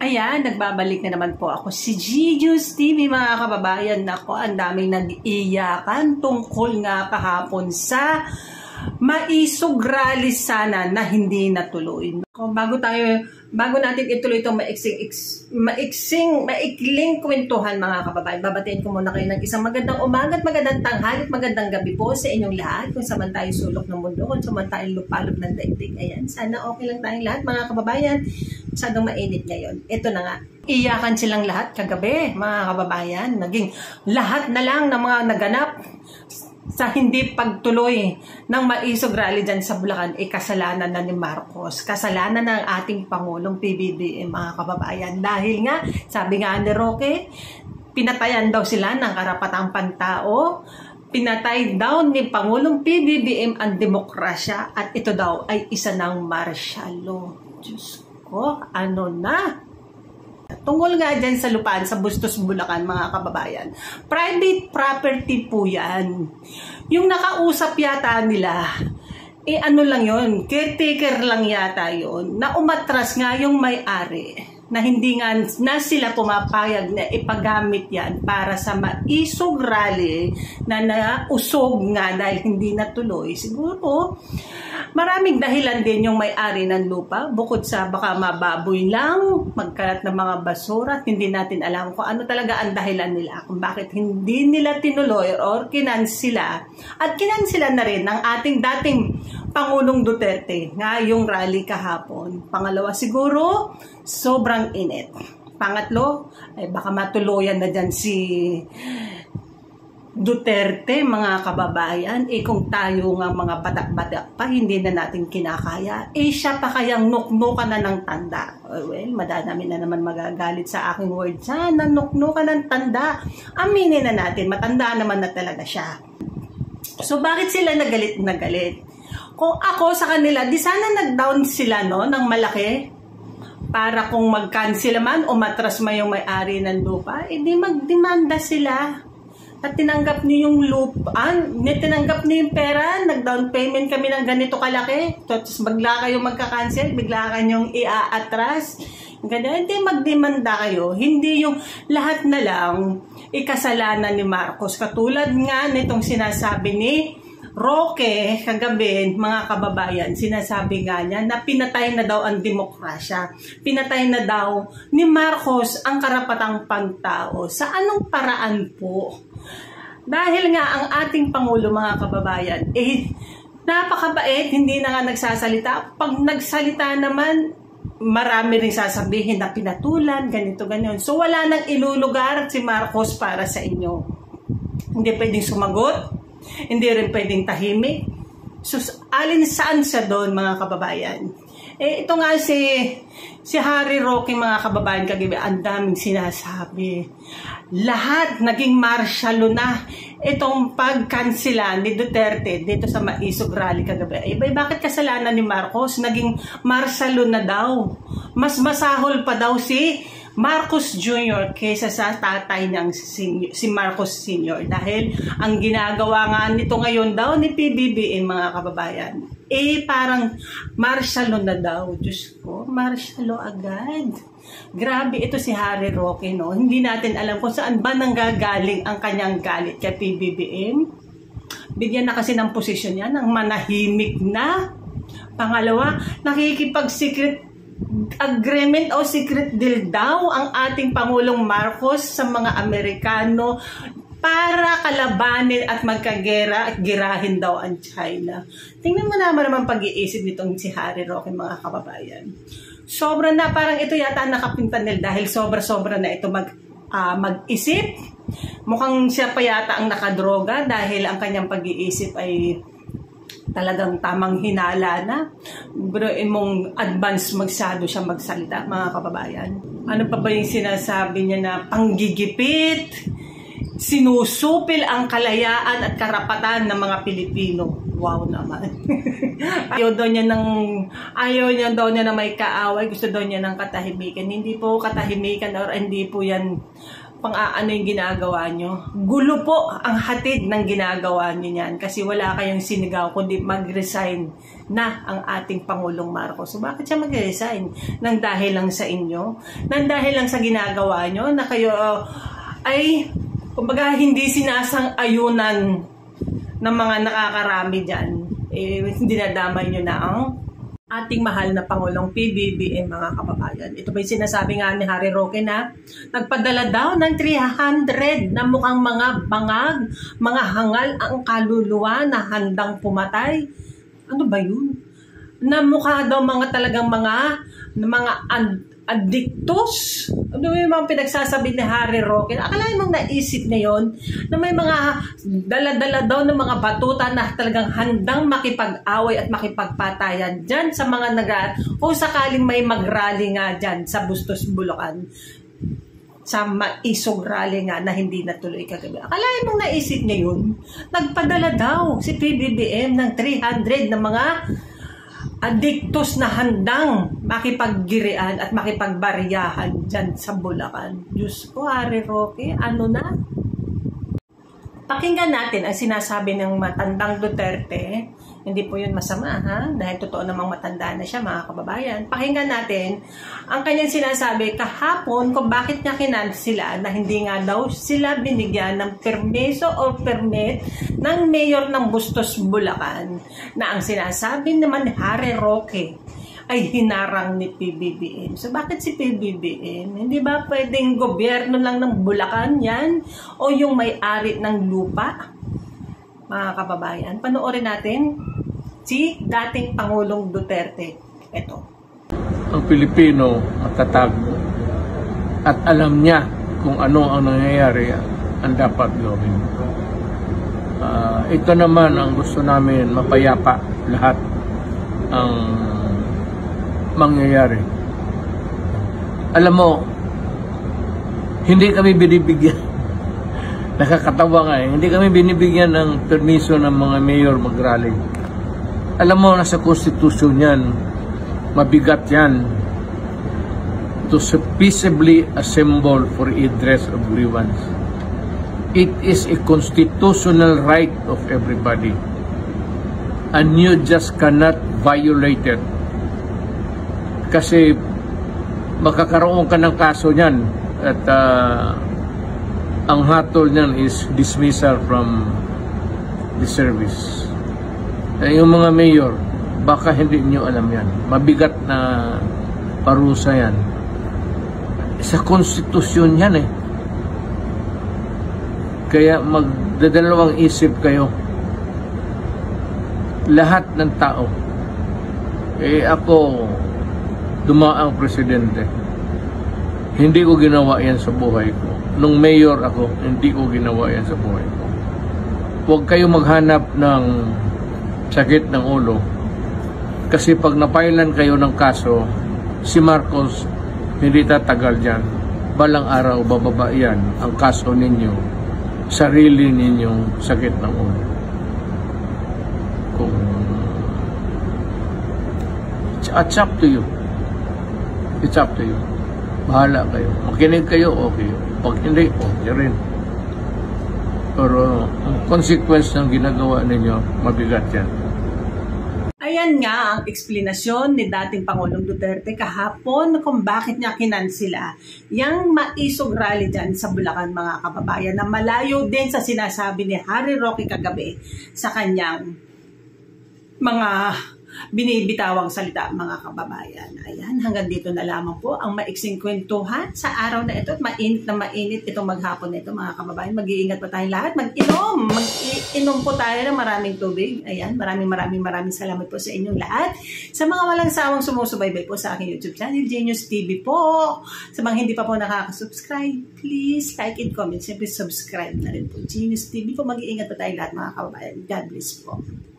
Ayan, nagbabalik na naman po ako si Gigius TV mga kababayan. Nako, ang daming nag-iyakan tungkol nga kahapon sa maisog rally sana na hindi natuloy. Bago natin ituloy itong maikling kwentuhan mga kababayan, babatiin ko muna kayo ng isang magandang umaga at magandang tanghali at magandang gabi po sa inyong lahat. Kung saan tayo sulok ng mundo, kung saan tayo lupalop ng daigdig. Ayan, sana okay lang tayong lahat mga kababayan. Masyadong mainit ngayon. Ito na nga. Iyakan silang lahat kagabi mga kababayan. Naging lahat na lang ng mga naganap sa hindi pagtuloy ng maisog rally dyan sa Bulacan, kasalanan na ni Marcos. Kasalanan ng ating Pangulong PBBM mga kababayan. Dahil nga, sabi nga ni Roque, pinatayan daw sila ng karapatang pantao. Pinatay daw ni Pangulong PBBM ang demokrasya at ito daw ay isa ng martial law. Diyos ko, ano na? Tungkol nga dyan sa lupaan sa Bustos, Bulacan mga kababayan. Private property po yan. Yung nakausap yata nila, ano lang yon, caretaker lang yata yon, na umatras nga yung may-ari na hindi nga na sila pumapayag na ipagamit yan para sa maisog rally na nausog nga dahil hindi natuloy. Siguro maraming dahilan din yung may-ari ng lupa, bukod sa baka mababoy lang, magkalat ng mga basura, at hindi natin alam kung ano talaga ang dahilan nila, kung bakit hindi nila tinuloy or kinansila. At kinansila na rin ng ating dating Pangulong Duterte nga yung rally kahapon. Pangalawa siguro, sobrang init. Pangatlo, baka matuluyan na dyan si Duterte mga kababayan. Kung tayo nga mga bata-bata pa, hindi na natin kinakaya. Siya pa kayang nuknukan na ng tanda. Well, madadami na naman magagalit sa aking word. Sana nuknukan ng tanda. Aminin na natin, matanda naman na talaga siya. So bakit sila nagalit na galit? Kung ako sa kanila, di sana nag-down sila no, ng malaki para kung mag-cancel man o matras man yung may-ari ng lupa, di magdemanda sila. At tinanggap niyo yung lupa, tinanggap niyo yung pera, nag-down payment kami ng ganito kalaki, tapos bigla kayo magka-cancel, bigla kayong i-atras. Ganyan, hindi magdemanda kayo. Hindi yung lahat na lang ikasalanan ni Marcos. Katulad nga nitong sinasabi ni Roque kagabi, mga kababayan, sinasabi nga niya na pinatay na daw ang demokrasya. Pinatay na daw ni Marcos ang karapatang pantao. Sa anong paraan po? Dahil nga ang ating Pangulo, mga kababayan, napakabait, hindi na nga nagsasalita. Pag nagsalita naman, marami rin sasabihin na pinatulan, ganito, ganyan. So wala nang ilulugar si Marcos para sa inyo. Hindi pwedeng sumagot. Hindi rin pwedeng tahimik. So, alin saan siya doon mga kababayan? Ito nga si Harry Roque mga kababayan kagabi, ang daming sinasabi. Lahat naging martial law na itong pagkansela ni Duterte dito sa maisog rally kagabi. Bakit kasalanan ni Marcos? Naging martial law na daw. Mas masahol pa daw si Marcos Jr. kaysa sa tatay niyang si Marcos Sr. Dahil ang ginagawa nga nito ngayon daw ni PBBM mga kababayan, parang martial law na daw. Diyos ko, martial law agad. Grabe ito si Harry Roque, no? Hindi natin alam kung saan ba nanggagaling ang kanyang galit kay PBBM. Bigyan na kasi ng posisyon niya ng manahimik na. Pangalawa, nakikipag-secret agreement o secret deal daw ang ating Pangulong Marcos sa mga Amerikano para kalabanin at magkagera at girahin daw ang China. Tingnan mo naman pag-iisip nitong si Harry Roque mga kababayan. Sobra na, parang ito yata nakapintanil dahil sobra-sobra na ito mag-isip. Mukhang siya pa yata ang nakadroga dahil ang kanyang pag-iisip ay talagang tamang hinala na. Pero mong advance magsado siya magsalita mga kababayan. Ano pa ba yung sinasabi niya na panggigipit, sinusupil ang kalayaan at karapatan ng mga Pilipino. Wow naman. Ayaw daw niya na may kaaway, gusto daw niya ng katahimikan. Hindi po katahimikan or hindi po yan pang-aano yung ginagawa nyo. Gulo po ang hatid ng ginagawa nyo yan kasi wala kayong sinigaw kundi mag-resign na ang ating Pangulong Marcos. So bakit siya mag-resign? Nang dahil lang sa inyo? Nang dahil lang sa ginagawa nyo na kayo ay kumbaga hindi sinasang-ayunan ng mga nakakarami dyan. Hindi nadamay nyo na ang ating mahal na Pangulong PBBM, mga kababayan. Ito ba'y sinasabi nga ni Harry Roque na nagpadala daw ng 300 na mukhang mga bangag, mga hangal ang kaluluwa na handang pumatay. Ano ba yun? Na mukha daw mga talagang mga addictus. Ano yung mga pinagsasabi ni Harry Roque? Akalain mong naisip ngayon na may mga dala-dala daw ng mga batuta na talagang handang makipag-away at makipagpatayan dyan sa mga kung sakaling may mag-rally nga dyan sa Bustos, Bulacan. Sa maisog rally nga na hindi natuloy kagabi. Akalain mong naisip ngayon, nagpadala daw si PBBM ng 300 na mga addictus na handang makipaggirian at makipagbaryahan dyan sa Bulacan. Diyos ko, Harry Roque, ano na? Pakinggan natin ang sinasabi ng matandang Duterte. Hindi po yun masama, ha? Dahil totoo namang matanda na siya, mga kababayan. Pakinggan natin ang kanyang sinasabi kahapon kung bakit niya sila na hindi nga daw sila binigyan ng permiso o permit ng mayor ng Bustos, Bulacan, na ang sinasabi naman ni Harry Roque ay hinarang ni PBBM. So bakit si PBBM? Hindi ba pwedeng gobyerno lang ng Bulacan yan? O yung may-ari ng lupa? Mga kababayan, panoorin natin si dating Pangulong Duterte. Ito. Ang Pilipino matatag at alam niya kung ano ang nangyayari ang dapat gawin. Ito naman ang gusto namin, mapayapa lahat ang mangyayari. Alam mo, hindi kami binibigyan. Nakakatawa nga hindi kami binibigyan ng permiso ng mga mayor mag-rally. Alam mo, nasa konstitusyon yan, mabigat yan, to peaceably assemble for redress of grievance. It is a constitutional right of everybody, and you just cannot violate it. Kasi makakaroon ka ng kaso niyan at ang hatol niyan is dismissal from the service. Yung mga mayor, baka hindi niyo alam yan. Mabigat na parusa yan. Sa konstitusyon yan eh. Kaya magdadalawang isip kayo. Lahat ng tao. Ako, dumaang presidente. Hindi ko ginawa yan sa buhay ko. Nung mayor ako, hindi ko ginawa yan sa buhay ko. Huwag kayo maghanap ng sakit ng ulo. Kasi pag napailan kayo ng kaso, si Marcos hindi tatagal dyan. Balang araw, bababa yan ang kaso ninyo, sarili ninyong sakit ng ulo. It's up to you. It's up to you. Bahala kayo. Makinig kayo, okay. Pag hindi, okay rin. Pero ang consequence ng ginagawa ninyo, mabigat yan. Ayan nga ang eksplanasyon ni dating Pangulong Duterte kahapon kung bakit niya kinansila yung maisog rally dyan sa Bulacan, mga kababayan, na malayo din sa sinasabi ni Harry Roque kagabi sa kanyang mga binibitawang salita, mga kababayan. Ayan, hanggang dito na lamang po ang maiksing kwentuhan sa araw na ito. At mainit na mainit itong maghapon na ito, mga kababayan. Mag-iingat po tayong lahat. Mag-inom po tayo ng maraming tubig. Ayan, maraming salamat po sa inyong lahat. Sa mga walang sawang sumusubaybay po sa aking YouTube channel, Genius TV po. Sa mga hindi pa po nakaka-subscribe, please like and comment. Siyempre, subscribe na rin po. Genius TV po. Mag-iingat po tayong lahat, mga kababayan. God bless po.